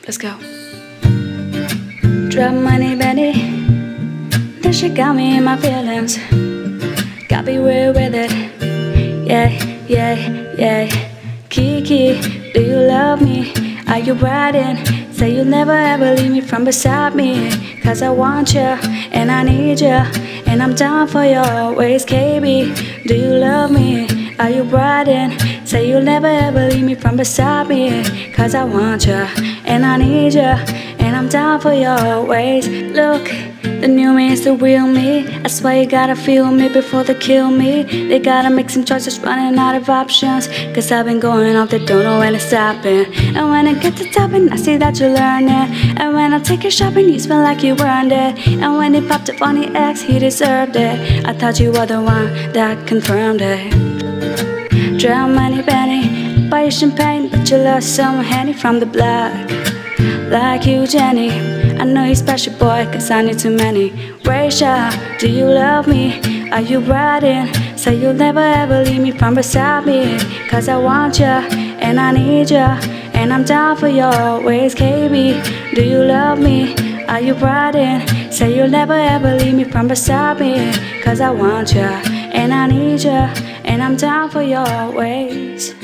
Let's go. Drop money, Benny. That shit got me in my feelings. Got me weird with it. Yeah, yeah, yeah. Kiki, do you love me? Are you riding? Say you'll never ever leave me from beside me. Cause I want you, and I need you, and I'm down for you always, KB. Do you love me? Are you riding? Say you'll never ever leave me from beside me. Cause I want you, and I need you, and I'm down for you always. Look, the new me is the real me. I swear you gotta feel me before they kill me. They gotta make some choices, running out of options. Cause I've been going off, they don't know when to stop it. And when I get to topping, I see that you learn it. And when I take you shopping, you smell like you earned it. And when he popped up on the X, he deserved it. I thought you were the one that confirmed it. Drop money, Benny. Buy you champagne, but you lost some Henny from the block. Like you, Jenny, I know you're special, boy, cause I need too many. Rachel, do you love me? Are you riding? Say you'll never ever leave me from beside me. Cause I want you, and I need you, and I'm down for you always, KB. Do you love me? Are you riding? Say you'll never ever leave me from beside me. Cause I want you, and I need you, and I'm down for you always.